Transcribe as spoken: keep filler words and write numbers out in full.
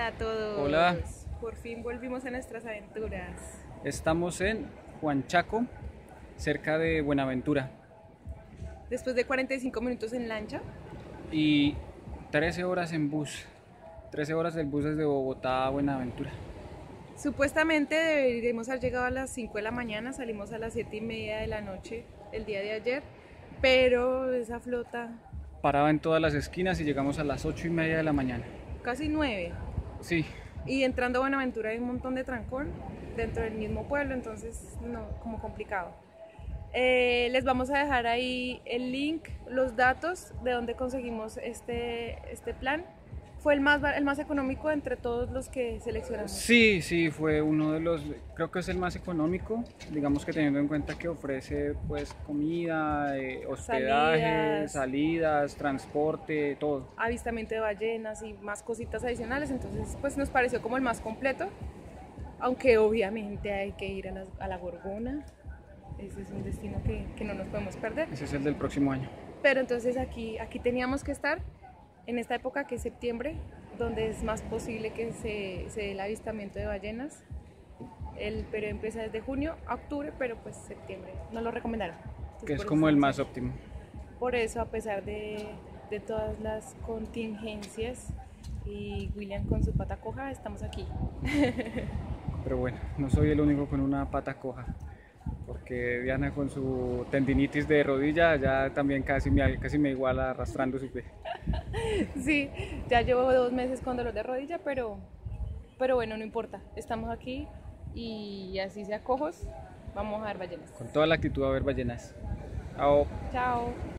Hola a todos. Hola, Por fin volvimos a nuestras aventuras. estamos en Huanchaco, cerca de Buenaventura, Después de cuarenta y cinco minutos en lancha, y trece horas en bus, trece horas del bus desde Bogotá a Buenaventura. supuestamente deberíamos haber llegado a las cinco de la mañana, salimos a las siete y media de la noche el día de ayer, pero esa flota, Paraba en todas las esquinas y llegamos a las ocho y media de la mañana. casi nueve. Sí, Y entrando a Buenaventura hay un montón de trancón dentro del mismo pueblo, entonces no, como complicado. Eh, les vamos a dejar ahí el link, los datos de donde conseguimos este, este plan. Fue el más, el más económico entre todos los que seleccionamos. sí, sí, fue uno de los, creo que es el más económico, digamos que teniendo en cuenta que ofrece pues comida, eh, hospedaje, Salidas. salidas, transporte, todo. Avistamiento de ballenas y más cositas adicionales, entonces pues nos pareció como el más completo, aunque obviamente hay que ir a la, a la Gorgona, ese es un destino que, que no nos podemos perder, Ese es el del próximo año. pero entonces aquí, aquí teníamos que estar en esta época que es septiembre, donde es más posible que se, se dé el avistamiento de ballenas. El periodo empieza desde junio a octubre, pero pues septiembre no lo recomendaron. Entonces, Que es por como eso el estamos más óptimo. Por eso, a pesar de, de todas las contingencias y William con su pata coja, estamos aquí. Pero bueno, no soy el único con una pata coja, porque Diana con su tendinitis de rodilla ya también casi me, casi me iguala arrastrando su pie. Sí, ya llevo dos meses con dolor de rodilla, pero, pero bueno, no importa. Estamos aquí y así sea cojos, vamos a ver ballenas. Con toda la actitud a ver ballenas. Chao. Chao.